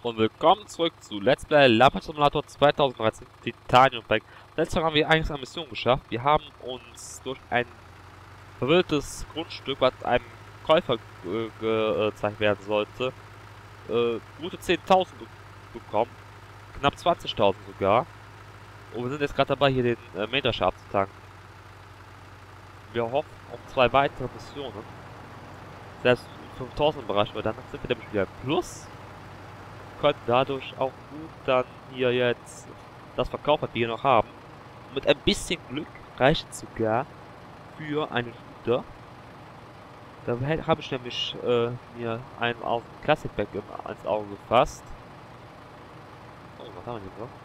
Und willkommen zurück zu Let's Play Labrador Simulator 2013 Titanium Pack. Letztes Mal haben wir eigentlich eine Mission geschafft. Wir haben uns durch ein verwirrtes Grundstück, was einem Käufer gezeigt werden sollte, gute 10.000 bekommen. Knapp 20.000 sogar. Und wir sind jetzt gerade dabei, hier den Meterscher abzutanken. Wir hoffen auf 2 weitere Missionen. Selbst im 5.000 Bereich, weil dann sind wir nämlich wieder im Plus. Können dadurch auch gut dann hier jetzt das verkaufen, was wir hier noch haben. Und mit ein bisschen Glück reicht es sogar für einen Shooter. Da habe ich nämlich mir einen aus dem Classic Pack ins Auge gefasst. Oh, was haben wir hier noch?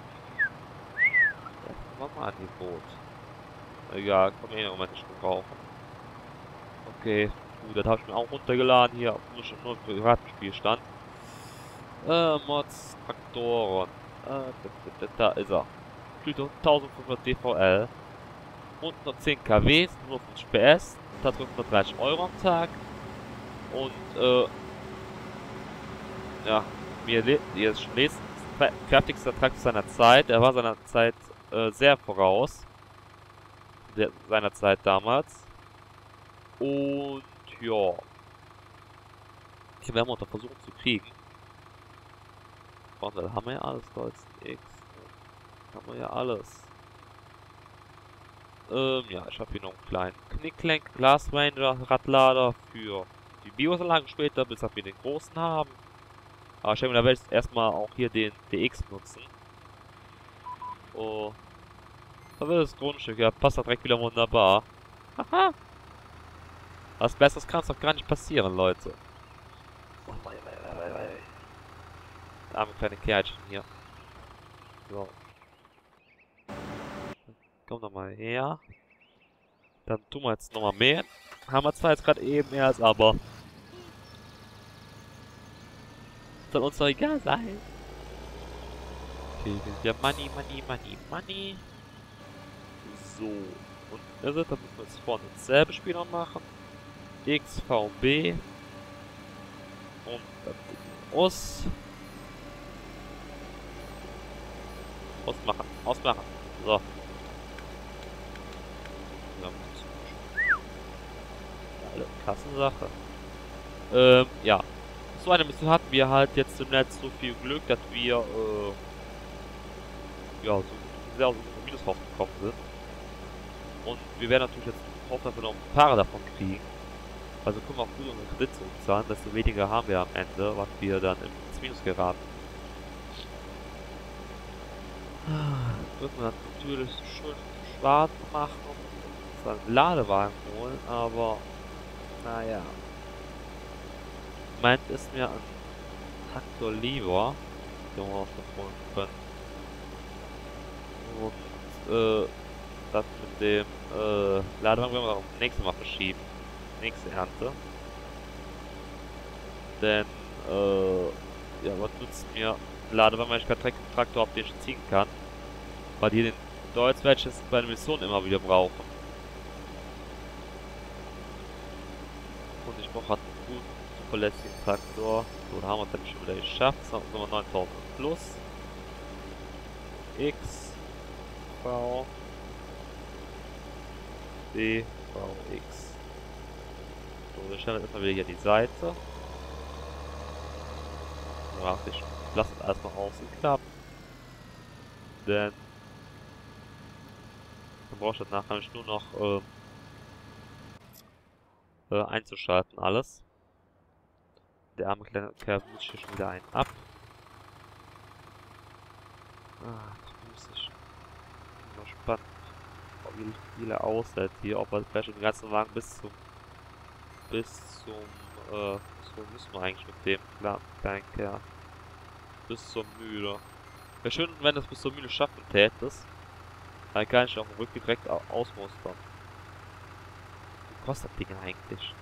Das war mal ein Angebot. Egal, kann man eh noch mal nicht gebrauchen. Okay, gut, das habe ich mir auch runtergeladen hier, nur für Privatspielstand. Mods, Traktoren. Da ist er. Spielt 1500 DVL. Und noch 10 kW, 150 PS. Das hat 130 Euro am Tag. Und, ja, wie ihr jetzt schon lest, der fertigste Traktor seiner Zeit. Er war seiner Zeit sehr voraus. Seiner Zeit damals. Und, ja. Hier werden wir unter versuchen zu kriegen. Und da haben wir ja alles, Golden X. Haben wir ja alles. Ja, ich habe hier noch einen kleinen Knicklenk, Glass Ranger, Radlader für die Bioanlagen später, bis wir den großen haben. Aber ich denke, da werde ich erstmal auch hier den DX nutzen. Oh. Da wird das Grundstück, ja, passt da direkt wieder wunderbar. Haha. Was Besseres kann es doch gar nicht passieren, Leute. Arme kleine Kerlchen hier. So. Komm noch mal her. Dann tun wir jetzt nochmal mehr. Haben wir zwar jetzt gerade eben erst, aber soll uns doch egal sein. Okay, wir sind ja Money. So. Und dann müssen wir jetzt vorne dasselbe Spiel noch machen. XVB. Und dann aus. Ausmachen. So. Alle Kassensache. Ja. So eine Mission hatten wir halt jetzt im Netz so viel Glück, dass wir, ja, so sehr aus dem Minus rausgekommen sind. Und wir werden natürlich jetzt hoffen, dass wir noch ein paar davon kriegen. Also können wir auch gut unseren Kredit zurückzahlen, desto weniger haben wir am Ende, was wir dann ins Minus geraten. Würden wir natürlich schön schwarz machen, dann einen Ladewagen holen, aber naja. Meint ist mir ein Traktor lieber, den wir auch noch holen können. Und das mit dem Ladewagen werden wir auch nächstes Mal verschieben. Nächste Ernte. Denn ja, was nutzt mir Ladewagen, wenn ich keinen Traktor auf den ich ziehen kann? Weil die den Deutsch werde ich jetzt bei den Missionen immer wieder brauchen. Und ich brauche halt einen guten, zuverlässigen Traktor. So, da haben wir es dann schon wieder geschafft. Jetzt haben wir 9000 plus. X, V, B, V, X. So, wir stellen erstmal wieder hier die Seite. Warte, ich lasse es erstmal außen klappen. Denn dann brauche ich das nachher nämlich nur noch einzuschalten alles. Der arme kleine Kerl muss hier schon wieder einen ab. Ah, das muss ich. Bin mal spannend, wie er aussieht hier, ob er vielleicht den ganzen Wagen bis zum so müssen wir eigentlich mit dem kleinen Kerl. Bis zur Mühle. Wäre schön, wenn das bis zur Mühle schaffen tätest. Dann kann ich auch im Rücken direkt ausmustern. Was kostet das Ding eigentlich?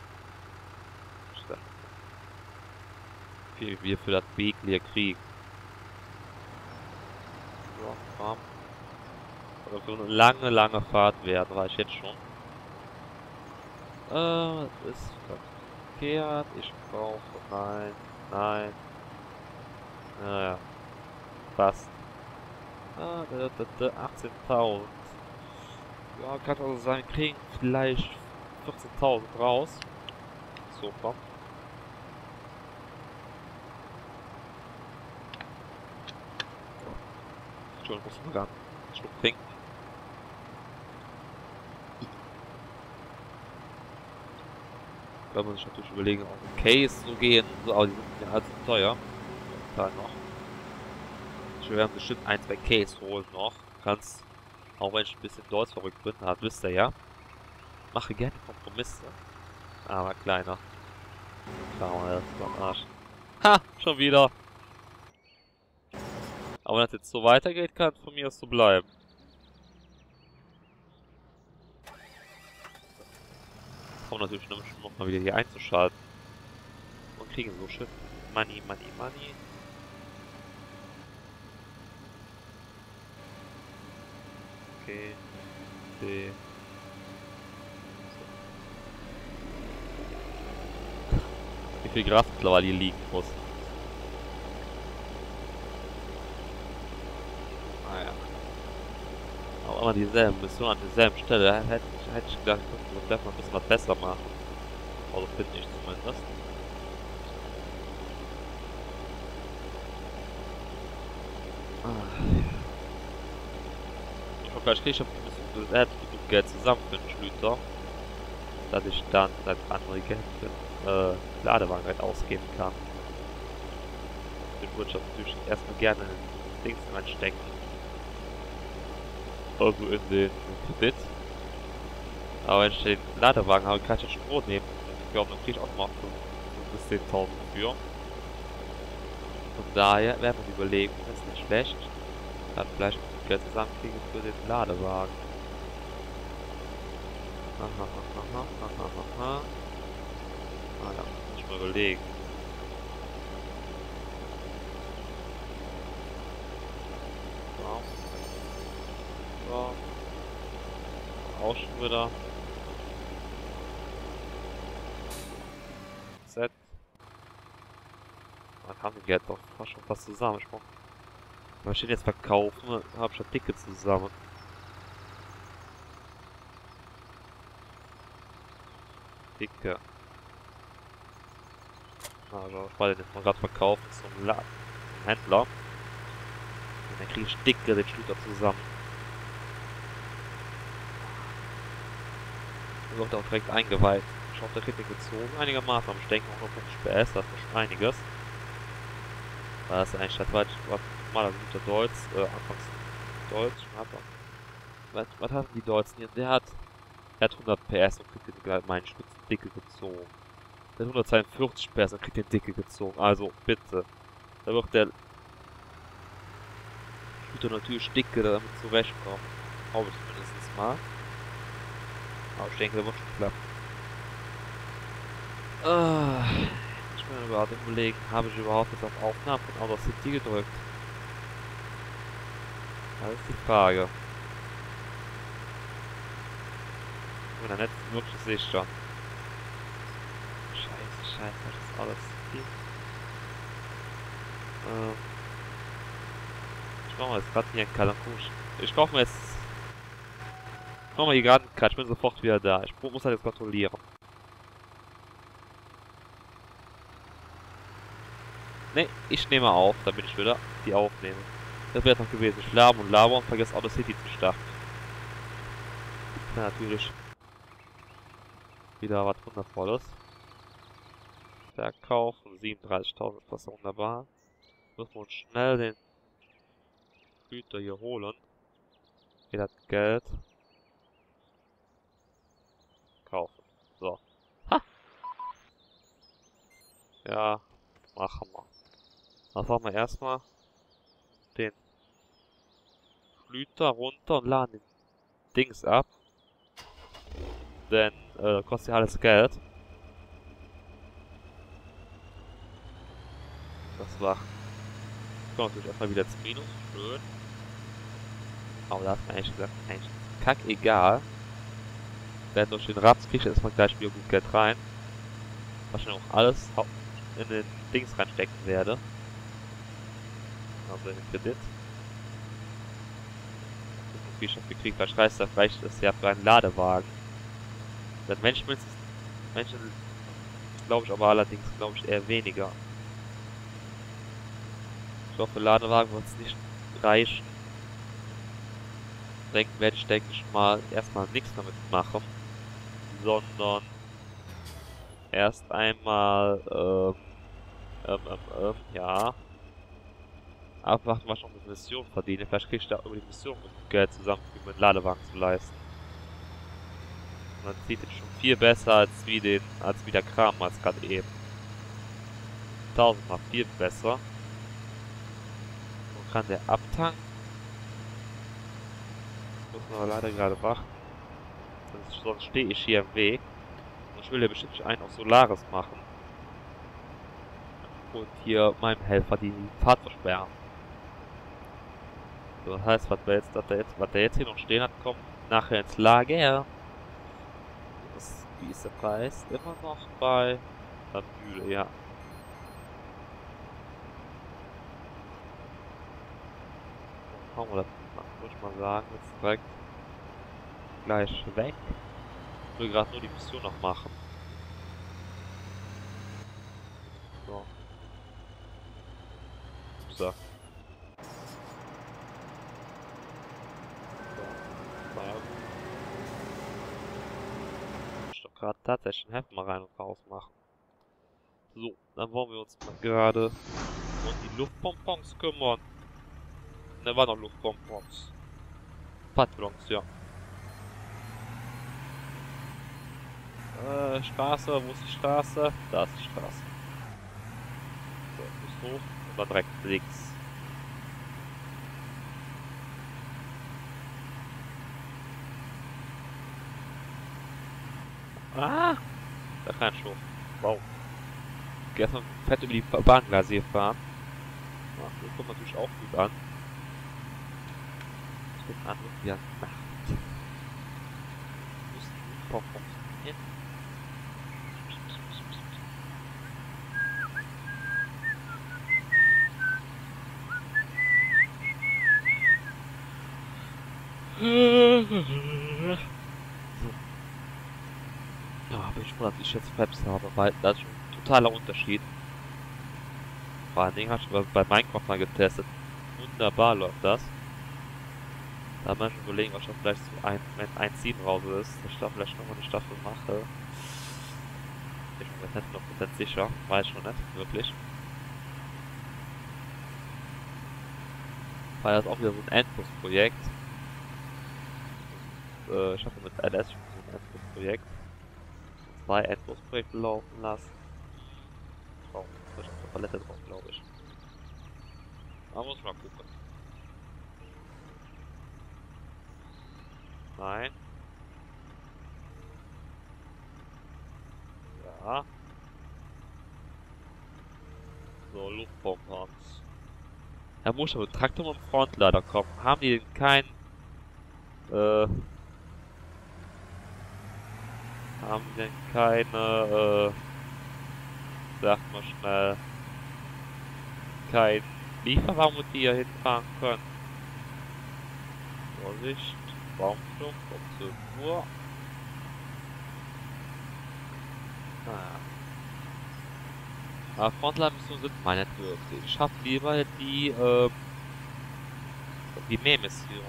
Wie wir für das Beglier kriegen. So, komm. Oder so eine lange Fahrt werden, war ich jetzt schon. Das ist verkehrt. Ich brauche. Nein. Naja, fast. 18.000. Ja, kann also sein, wir kriegen vielleicht 14.000 raus. So, komm. Schon muss man gerade einen Schluck trinken. Kann man sich natürlich überlegen, auf den Case zu gehen, so, aber die sind ja halt so teuer. Da noch. Ich werde bestimmt ein, zwei Case holen noch. Kannst, auch wenn ich ein bisschen Deutsch verrückt bin, wisst ihr ja. Mache gerne Kompromisse. Aber kleiner. Klar, das ist am Arsch. Ha! Schon wieder! Aber wenn das jetzt so weitergeht, kann es von mir aus so bleiben. Kommen natürlich noch mal wieder hier einzuschalten. Und kriegen so schön Money, Money, Money. Okay. Okay. Wie viel Gras mittlerweile hier liegen muss. Naja. Aber immer dieselben Missionen an derselben Stelle. Hätte ich gedacht, könnten wir vielleicht mal ein bisschen was besser machen. Also finde ich zumindest. Ich hoffe, vielleicht kriege ich ein bisschen genug Geld zusammen für den Schlüter. Dass ich dann das andere Geld für Ladewagen halt ausgeben kann. Den würde ich natürlich erstmal gerne in den Dings reinstecken. Also in den Kredit. Aber wenn ich den Ladewagen habe, kann ich den Strom nehmen. Ich glaube, dann kriege ich auch noch 5.000 bis 10.000 für. Von daher werden wir überlegen, das ist nicht schlecht. Dann vielleicht Geld zusammenkriegen für den Ladewagen. Ah ja, muss ich mal überlegen. So. So. Auch schon wieder. Set. Dann haben wir Geld doch fast schon was zusammen. Ich brauche. Wenn ich den jetzt verkaufen, habe ich schon dicke zusammen. Dicke. Also, ich wollte den jetzt mal gerade verkaufen zum Händler. Und dann kriege ich dicke den Schlüter zusammen. Und wird auch direkt eingeweiht. Ich hoffe, der kriegt den gezogen einigermaßen. Aber ich denke auch noch 50 PS, das ist schon einiges. Das ist eigentlich das war normaler guter Deutsch, anfangs Deutsch. Was haben die Deutschen hier? Der hat 100 PS und kriegt den gleich meinen Stützen dicke gezogen. Der hat 142 PS und kriegt den dicke gezogen. Also, bitte. Da wird der Shooter natürlich dicke damit zurechtkommen. Hoffe ich mindestens mal. Aber ich denke, der wird schon klappen. Ich bin überhaupt überlegen, habe ich überhaupt jetzt auf Aufnahmen von Outer City gedrückt? Das ist die Frage. Ich bin da nicht wirklich sicher. Scheiße, das ist Outer City. Ich mache mal jetzt gerade hier einen Cut. Ich kaufe mir jetzt. Ich mache mal hier gerade einen Cut. Ich bin sofort wieder da. Ich muss halt jetzt kontrollieren. Ne, ich nehme auf, dann bin ich wieder die aufnehme. Das wäre noch gewesen. Ich laber und vergesse Outer City zu starten. Ja, natürlich. Wieder was Wundervolles. Verkaufen, 37.000 ist das wunderbar. Müssen wir uns schnell den Güter hier holen. Hier das Geld. Kaufen. So. Ha! Ja, machen wir. Dann fahren wir erstmal den Schlüter runter und laden den Dings ab. Denn kostet ja alles Geld. Das war. Kommt natürlich erstmal wieder ins Minus. Schön. Aber da ist mir eigentlich gesagt, eigentlich kackegal. Wenn durch den Raps kriege ich erstmal gleich wieder gut Geld rein. Was ich auch alles in den Dings reinstecken werde. Also den Kredit. Wie ich schon gekriegt, weil Schreister reicht es ja für einen Ladewagen. Denn Menschen glaube ich aber allerdings, glaube ich, eher weniger. Ich glaube, für Ladewagen wird es nicht reichen. Denken werde ich, denke ich mal, erstmal nichts damit machen, sondern erst einmal, ja, abwarten, was ich noch mit Mission verdiene. Vielleicht kriege ich da über die Mission genug Geld zusammen, um mir einen Ladewagen zu leisten. Und dann zieht es schon viel besser als wie der Kram als gerade eben. Tausendmal viel besser. Und kann der abtanken. Muss man aber leider gerade warten. Sonst stehe ich hier im Weg. Und ich will ja bestimmt nicht einen auf Solaris machen. Und hier meinem Helfer die Fahrt versperren. So, das heißt, was der jetzt hier noch stehen hat, kommt nachher ins Lager. Wie ist der Preis? Immer noch bei der Mühle, ja. Hauen wir das, würde ich mal sagen, jetzt direkt gleich weg. Ich will gerade nur die Mission noch machen. So. So. Naja, gut. Ich doch gerade tatsächlich ein Heft mal rein und raus machen. So, dann wollen wir uns mal gerade um die Luftpompons kümmern. Ne, war noch Luftpompons. Patronus, ja. Straße, wo ist die Straße? Da ist die Straße. So, muss hoch und dann direkt links. Ah! Da kann ich hoch. Wow. Gestern fett über die Bahngleise gefahren. Ja, das kommt natürlich auch gut an. Das wird an und wieder Nacht. Wo ist die Pompons hin? Ja, aber ich wundere, dass ich jetzt Maps habe, weil das ist schon ein totaler Unterschied. Vor allen Dingen habe ich bei Minecraft mal getestet. Wunderbar läuft das. Da mal schon überlegen, was ich vielleicht so wenn 1.7 raus ist, dass ich da vielleicht nochmal eine Staffel mache. Ich bin mir nicht 100% sicher, weiß ich noch nicht, wirklich. Weil das auch wieder so ein Endlos-Projekt. Ich habe mit LS schon so ein Endlos-Projekt. 2 Endlos-Projekte laufen lassen. Oh, da ist auf der Palette drauf, glaube ich. Da muss ich mal gucken. Nein. Ja. So, Luftpompons. Da muss aber Traktor und Frontlader kommen. Haben die denn kein, haben die denn keine, sag mal schnell, kein Lieferwagen, mit die ihr hinfahren könnt? Vorsicht, Baumflug, um 12 Uhr. Aber Frontline-Missionen sind meine nicht wirklich. Ich hab lieber die Mehrmission.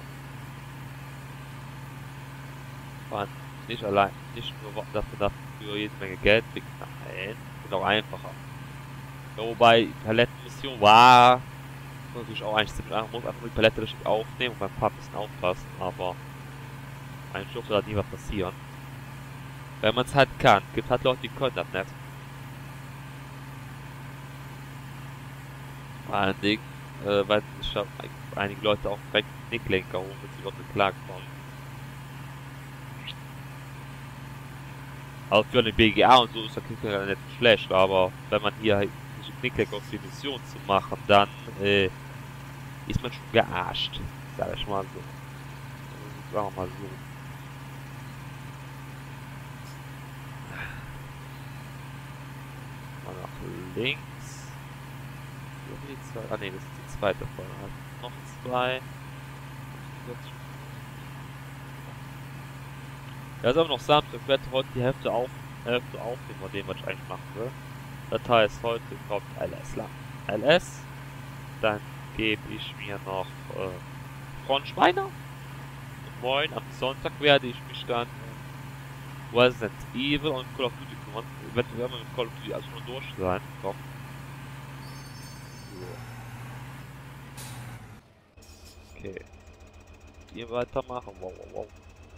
Nicht allein, nicht nur, dass man dafür jede Menge Geld kriegt. Nein, ist auch einfacher. Ja, wobei, die Palettenmission war natürlich auch eigentlich ziemlich einfach. Man muss einfach nur die Palette richtig aufnehmen und beim Fahren ein bisschen aufpassen, aber eigentlich dürfte da nie was passieren. Wenn man es halt kann. Gibt halt Leute, die können das nicht. Vor allen Dingen, weil sich einige Leute auch direkt Nicklenker holen, wenn sie überhaupt nicht klarkommen. Also für eine BGA und so ist der Knicklenker nicht schlecht, aber wenn man hier halt diese Knicklenker auf die Mission zu machen, dann ist man schon gearscht. Sag ich mal so. Sagen wir mal so. Mal nach links. So die zweite? Ah ne, das ist die zweite Folge. Also noch zwei. Ja, ist aber noch Samstag. Ich werde heute die Hälfte aufnehmen von dem, was ich eigentlich machen will. Das heißt, heute kommt LS lang. LS. Dann gebe ich mir noch Frontschweiner. Und morgen am Sonntag werde ich mich dann Resident Evil und Call of Duty kümmern. Wir werden mit Call of Duty also schon durch sein. Komm. Okay. Hier weitermachen. Wow, wow, wow.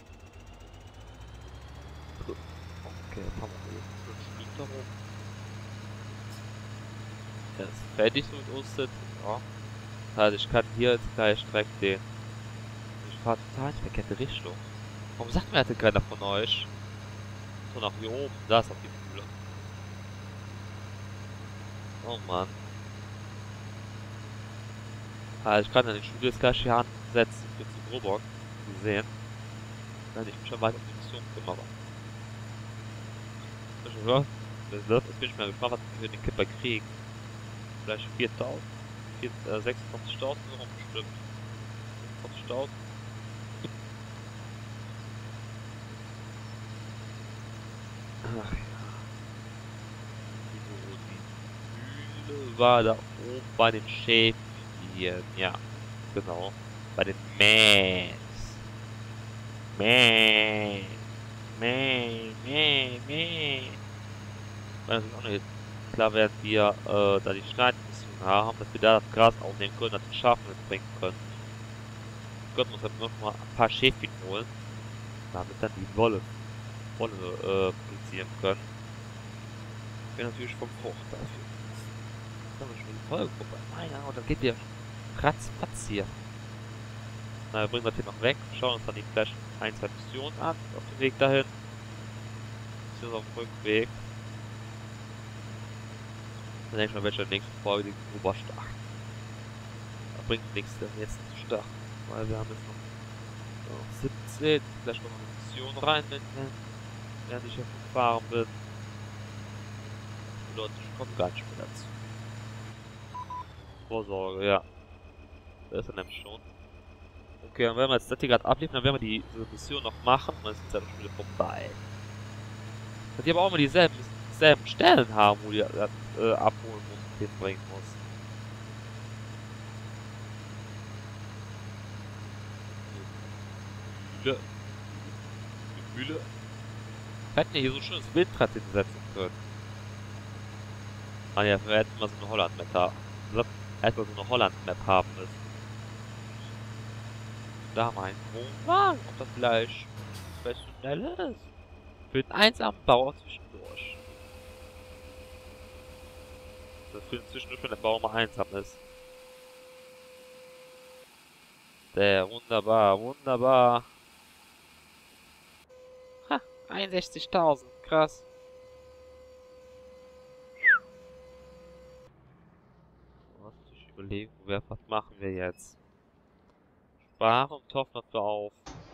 Okay, jetzt haben wir hier 5 Minuten rum. Der ist fertig so mit uns. Ja. Also ich kann hier jetzt gleich direkt den. Ich fahre total in verkehrte Richtung. Warum sagt mir hatte keiner von euch? So nach hier oben, da ist auf die Mühle. Oh Mann. Also ich kann ja den Studio jetzt gleich hier ansetzen für zu Robok. Sie sehen. Wenn ich mich schon weiter um die Mission kümmere. Jetzt bin ich mal gespannt, was wir den Kipper kriegen. Vielleicht 4.000. 26.000 so rum bestimmt. 26.000. Ach ja. Die Mühle war da oben bei den Schäfchen. Ja, genau. Bei den Mähs. Mäh. Mäh. Mäh. Mäh. Weil natürlich auch nicht klar, während wir da die Schneidmission haben, dass wir da das Gras aufnehmen können, dass die Schafe mitbringen können. Wir können uns dann noch mal ein paar Schäfchen holen, damit dann die Wolle produzieren können. Wäre natürlich vom Vorteil dafür. Dann haben wir schon die Folge vorbei. Naja, und dann geht der ratzfatz hier. Na, wir bringen das hier noch weg, schauen uns dann die Flash 1, 2 Missionen an, auf dem Weg dahin. Wir sind auf dem Rückweg. Dann denke ich mal, welche der nächsten Folge die Oberstach. Da bringt nichts, denn jetzt zu starten. Weil wir haben jetzt noch 17, vielleicht noch eine Mission rein, während ich hier gefahren bin. Die Leute kommen gar nicht mehr dazu. Vorsorge, ja. Da ist er nämlich schon. Okay, dann werden wir jetzt das hier gerade abliefern, dann werden wir diese Mission noch machen und dann ist es ja schon wieder vorbei. Dass die aber auch immer dieselben Stellen haben, wo die abholen muss, hinbringen muss. Mühle. Wir hätten ja hier so ein schönes Windrad hinsetzen können. Ah ja, wir hätten mal so eine Holland-Map haben. Hätten wir so eine Holland-Map haben müssen. Da haben wir einen Wohnwagen, ob das vielleicht professionell ist. Für den einsamen Bauer zwischendurch. Das für den zwischendurch, wenn der Bauer mal einsam ist. Der, wunderbar, wunderbar. Ha, 61.000, krass. Ich überlege, was machen wir jetzt? Sparen und hoffen, dass wir auf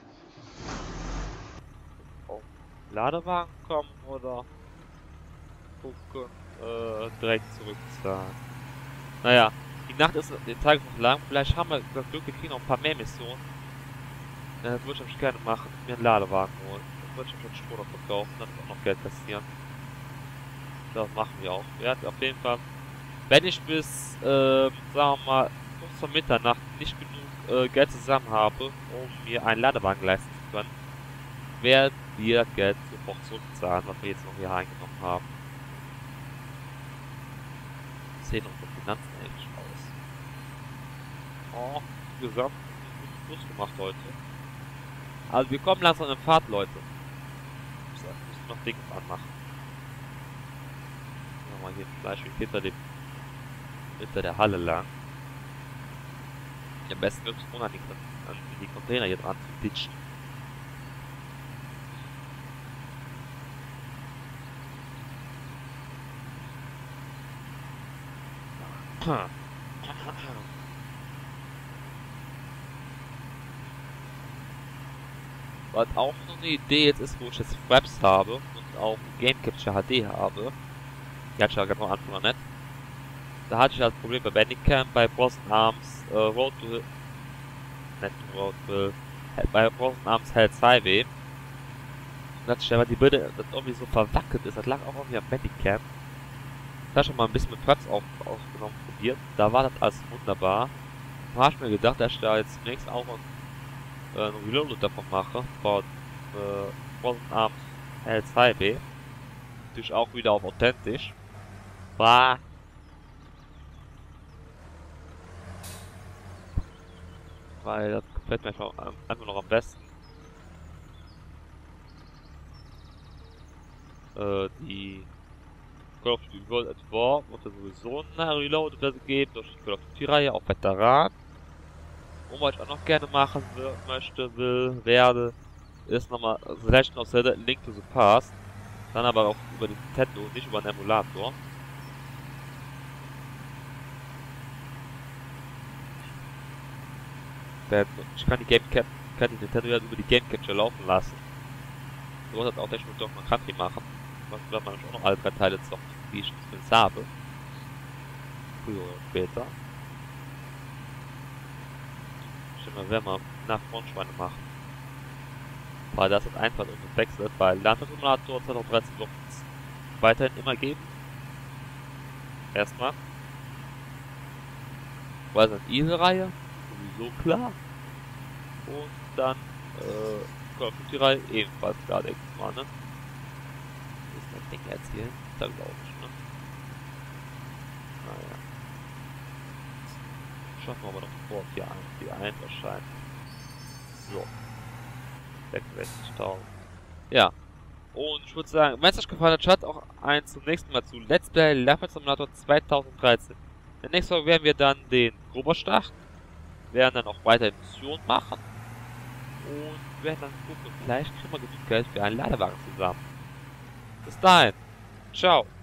Ladewagen kommen oder gucken, direkt zurückzahlen. Naja, die Nacht ist den Tag noch lang, vielleicht haben wir das Glück, wir kriegen noch ein paar mehr Missionen. Das würde ich natürlich gerne machen, mir einen Ladewagen holen. Dann würde ich schon Stroh verkaufen, dann auch noch Geld kassieren. Das machen wir auch. Ja, auf jeden Fall. Wenn ich bis, sagen wir mal, kurz vor Mitternacht nicht genug Geld zusammen habe, um mir einen Ladewagen leisten zu können, werden wir das Geld sofort zurückzahlen, was wir jetzt noch hier eingenommen haben. Wie sehen unsere Finanzen eigentlich aus? Oh, insgesamt Plus gemacht heute. Also wir kommen langsam in Fahrt, Leute. Ich muss noch Dings anmachen. Mal hier Fleisch hinter der Halle lang. Am besten wirklich ohne an die Container hier dran zu ditchen. Was auch so eine Idee jetzt ist, wo ich jetzt Fraps habe und auch Game Capture HD habe. Die hatte ich ja ganz am Anfang noch nicht. Da hatte ich das Problem bei Bandicam, bei Boston Arms, Road to Hill, nicht Road to Hill, bei Boston Arms Hells Highway. Und da hatte ich aber die Bilder, das irgendwie so verwackelt ist, das lag auch irgendwie am Bandicam. Da schon mal ein bisschen mit Fraps aufgenommen, probiert. Da war das alles wunderbar. Da habe ich mir gedacht, dass ich da jetzt zunächst auch ein Reload davon mache. Von Boston Arms Hells Highway. Natürlich auch wieder auf authentisch. Bah. Weil das gefällt mir einfach noch am besten. Die Call of Duty World at War wird ja sowieso eine Reload-Version geben durch die Call of Duty-Reihe, auch Veteran. Und was ich auch noch gerne machen werde, ist nochmal The Legend of Zelda Link to the Past. Dann aber auch über den Nintendo, nicht über einen Emulator. Denn ich kann die Nintendo ja über die Game Capture laufen lassen. So wird das auch der Schmuck doch man Country machen. Was wird man auch noch alle 3 Teile zocken, die ich zumindest habe. Früher oder später. Stimmt, mal, werden wir nach Frontschweine machen. Weil das ist einfach wechselt, weil Landwirtsimulator 2013 wird es weiterhin immer geben. Erstmal. Weil es eine Easy-Reihe, sowieso klar. Und dann Call of Duty-Reihe ebenfalls klar, denke ich mal, ne? Das ist mein Ding erzählen, da glaube ich, ne? Naja. Schaffen wir aber noch vor 4.1 wahrscheinlich. So. 66.000. Ja. Und ich würde sagen, wenn es euch gefallen hat, schaut auch zum nächsten Mal zu Let's Play Landwirtschaft Simulator 2013. In der nächsten Folge werden wir dann den Roboter starten, werden dann auch weitere Missionen machen und werden dann gucken, vielleicht kriegen wir genug Geld für einen Ladewagen zusammen. Bis dahin. Ciao.